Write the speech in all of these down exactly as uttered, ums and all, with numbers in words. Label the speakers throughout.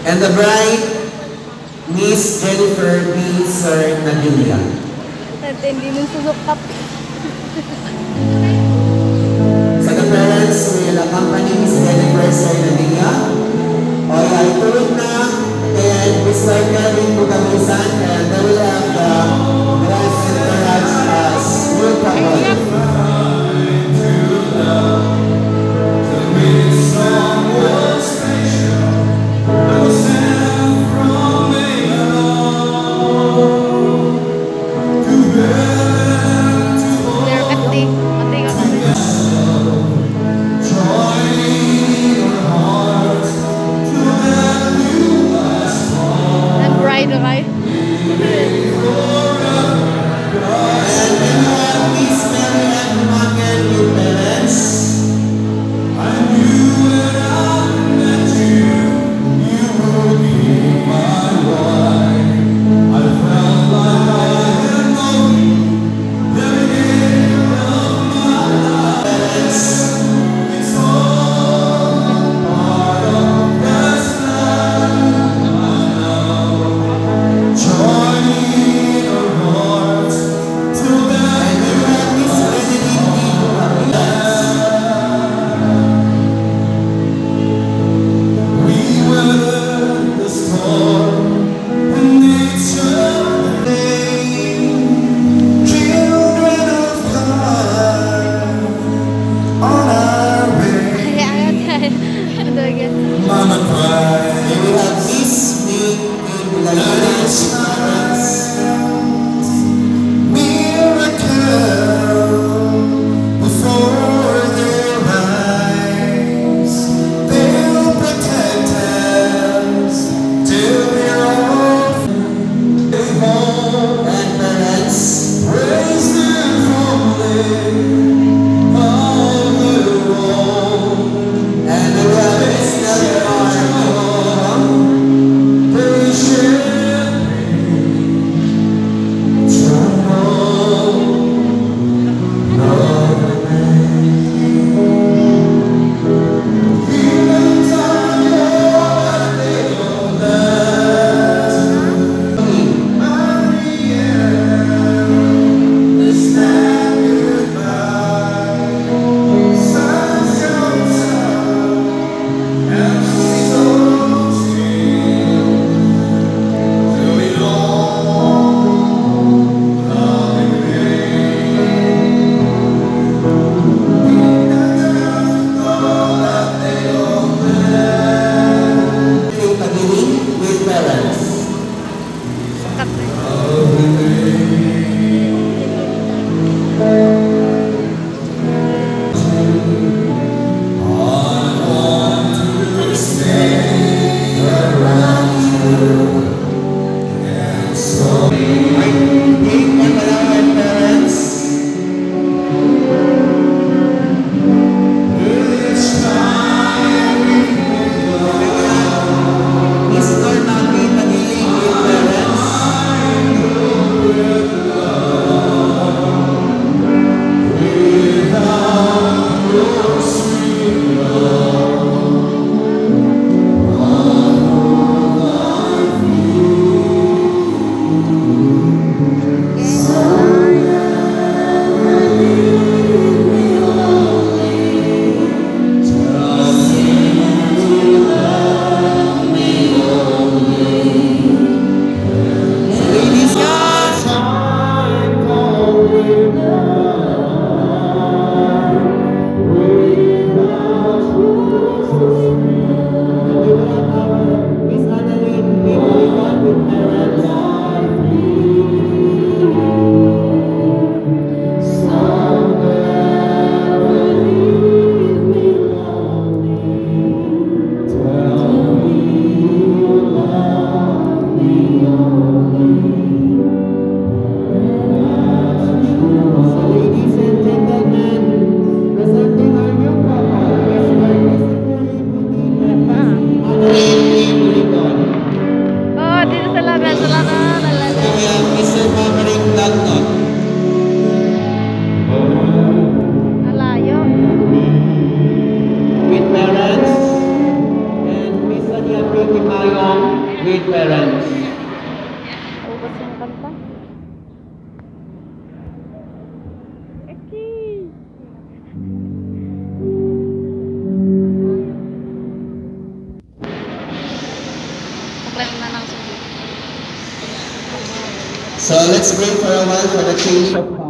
Speaker 1: And the bride, Miss Jennifer B. Sir Nadilia.
Speaker 2: Hindi nung susukap.
Speaker 1: So the parents will accompany Miss Jennifer Sir Nadilia. O ay tulog na, and Mister Kevin Bugamisan, and they will have the dress and garage as new couple.
Speaker 3: Sorry.
Speaker 1: Kiangan with parents.
Speaker 2: Ubus yung kanta. Eki! Paklan na ng sugi.
Speaker 1: So let's break for a while for the change of power.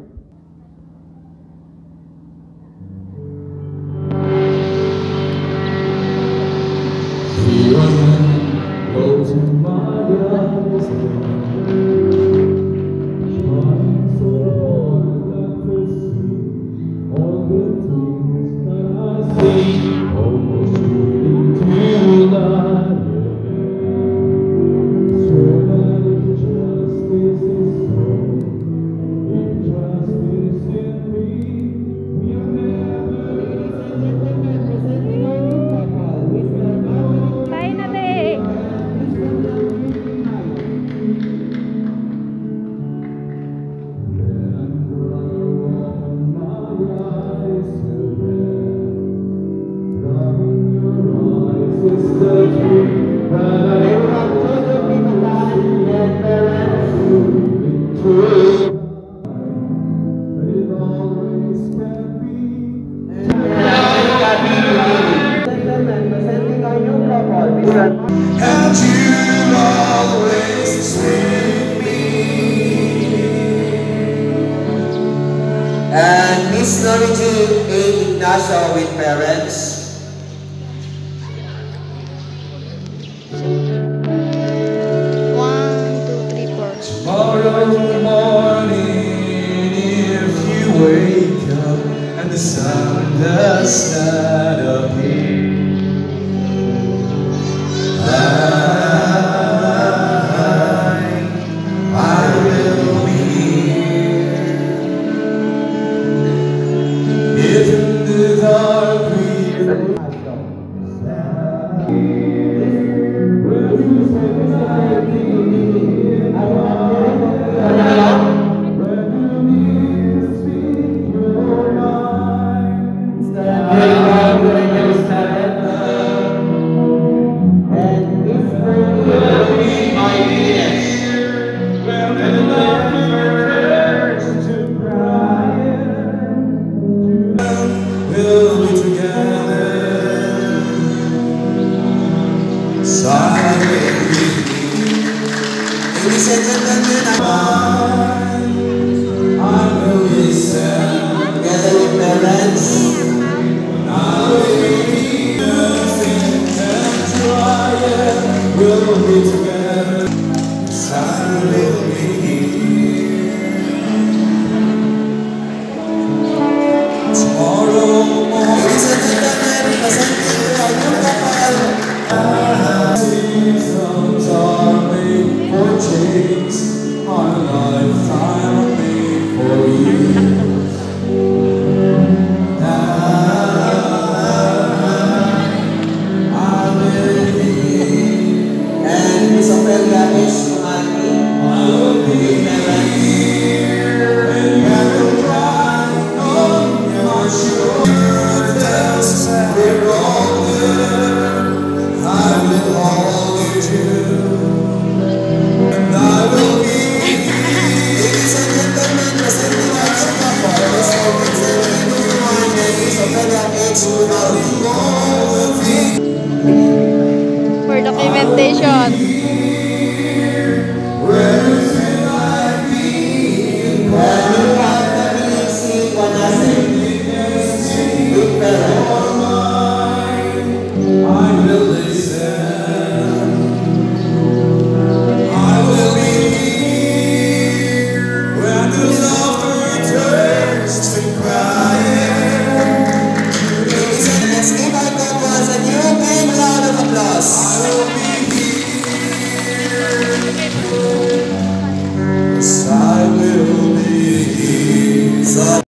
Speaker 3: Closing my eyes, trying so hard not to see all the things that I see, almost ready to lie. Swear that if justice is so, if justice in me, we'll never.
Speaker 2: Kain na, te!
Speaker 3: And you always with me.
Speaker 1: And Miss Norwegian A. Ignacio with parents.
Speaker 2: One, two, three, four.
Speaker 3: Tomorrow morning, if you wake up and the sun does not appear, I, I will be here. If in the dark we we'll be together. Silently.
Speaker 1: Ladies and gentlemen,
Speaker 3: I will listen.
Speaker 1: together with parents.
Speaker 3: I will be nothing and try it. We'll be together. Silently.